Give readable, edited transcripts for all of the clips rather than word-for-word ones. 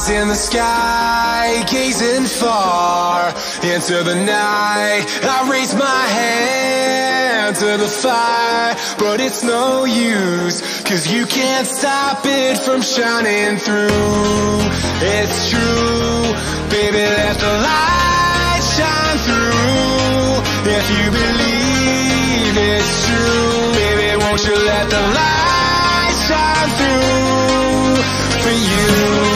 In the sky, gazing far into the night, I raise my hand to the fire, but it's no use, 'cause you can't stop it from shining through. It's true, baby, let the light shine through. If you believe it's true, baby, won't you let the light shine through for you.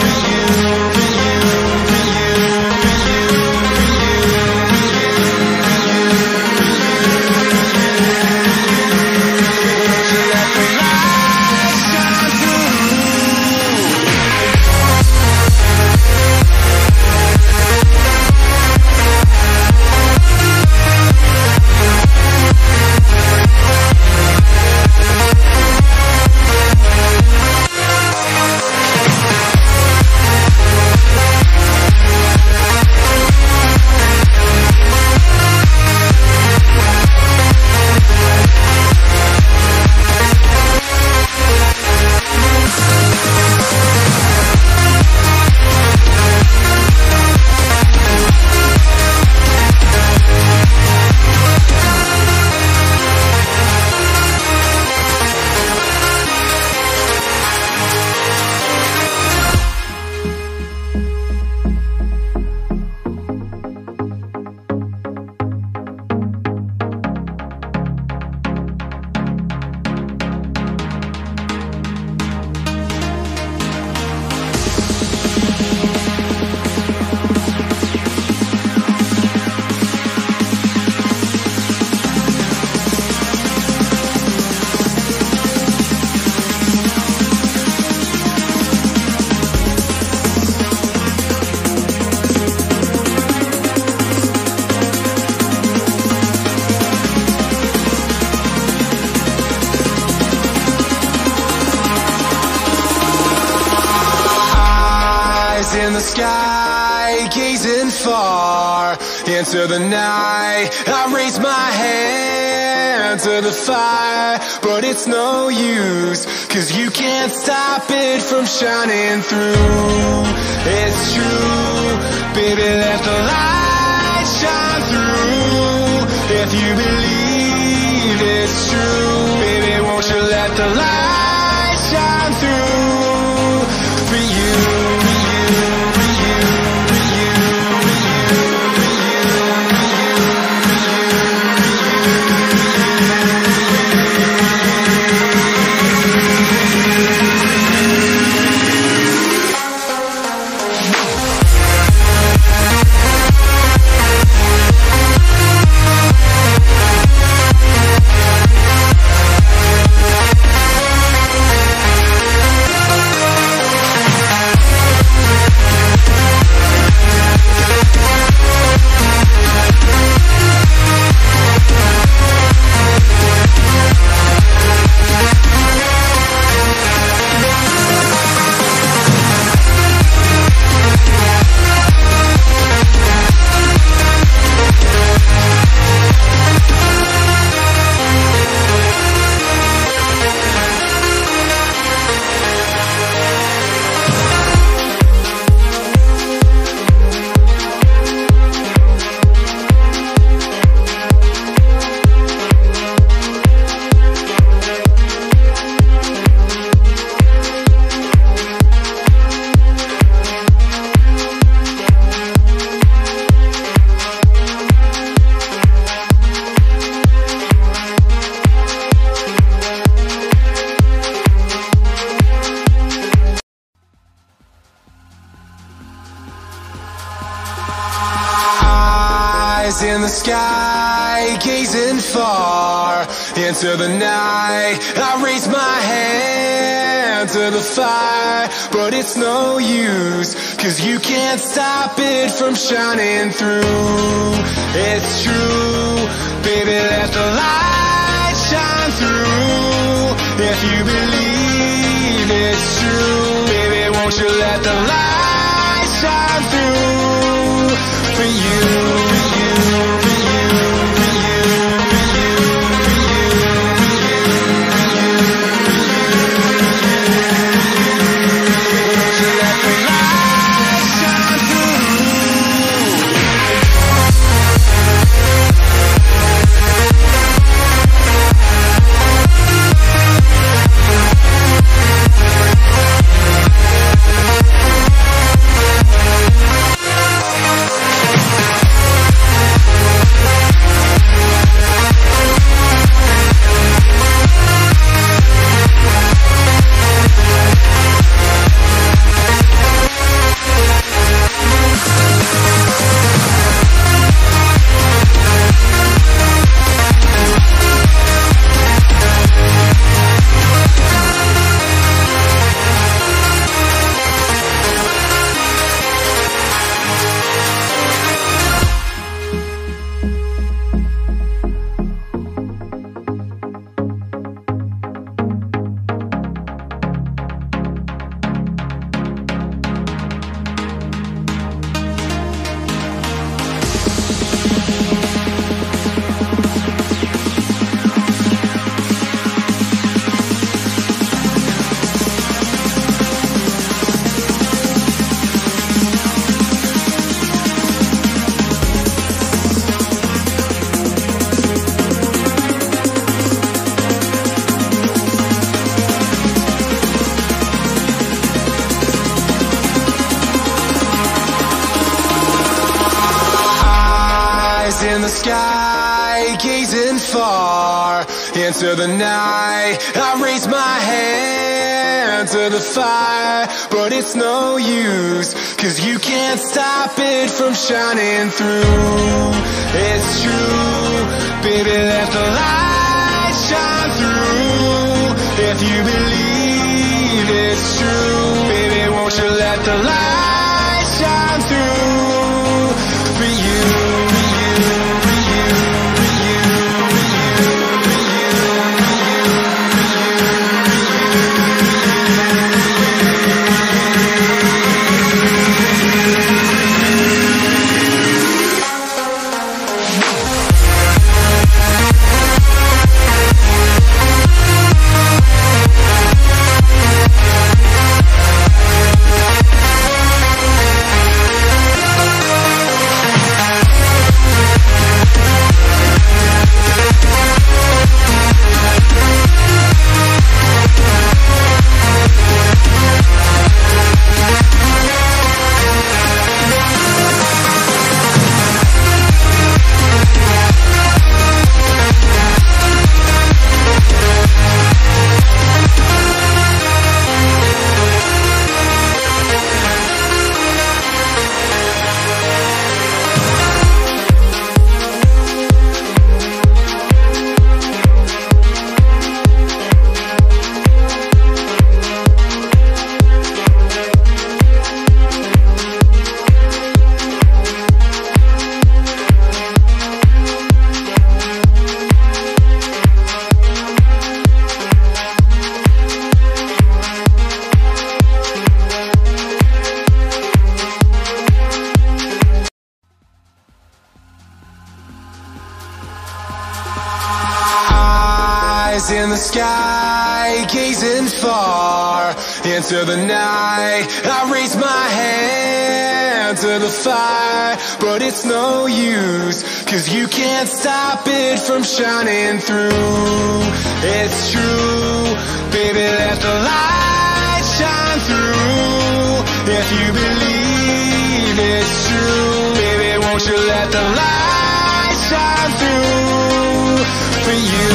In the sky, gazing far into the night, I raise my hand to the fire, but it's no use, 'cause you can't stop it from shining through. It's true, baby, let the light shine through. If you believe it's true, baby, won't you let the light shine through for you. In the sky, gazing far into the night, I raise my hand to the fire, but it's no use, 'cause you can't stop it from shining through. It's true, baby, let the light shine through. If you believe it's true, baby, won't you let the light shine through for you. Let the light sky, gazing far into the night. I raise my hand to the fire, but it's no use, 'cause you can't stop it from shining through. It's true, baby, let the light shine through. If you believe it's true, baby, won't you let the light shine through for you, for you, for you, for you, for you, for in the sky, gazing far into the night. I raise my hand to the fire, but it's no use, 'cause you can't stop it from shining through. It's true, baby, let the light shine through. If you believe it's true, baby, won't you let the light shine through for you.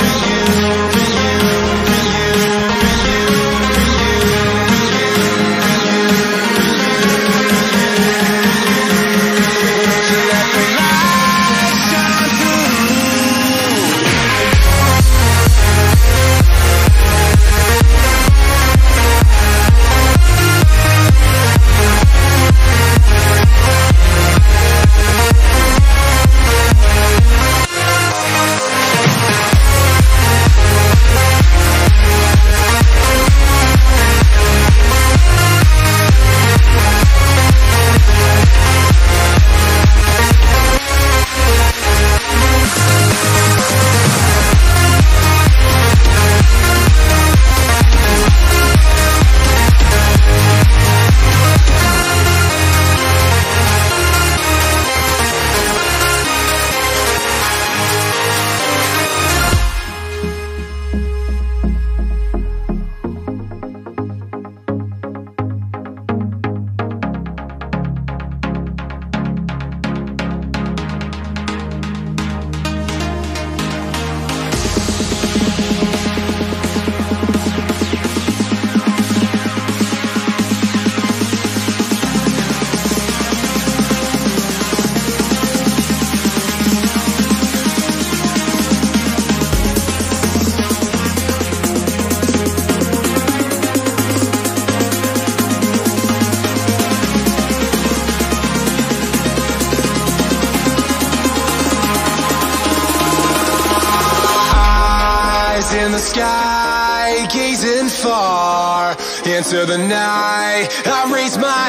In the sky, gazing far into the night. I raise my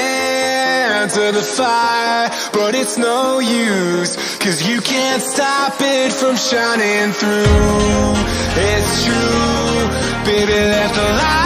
hand to the fire, but it's no use, 'cause you can't stop it from shining through. It's true, baby, let the light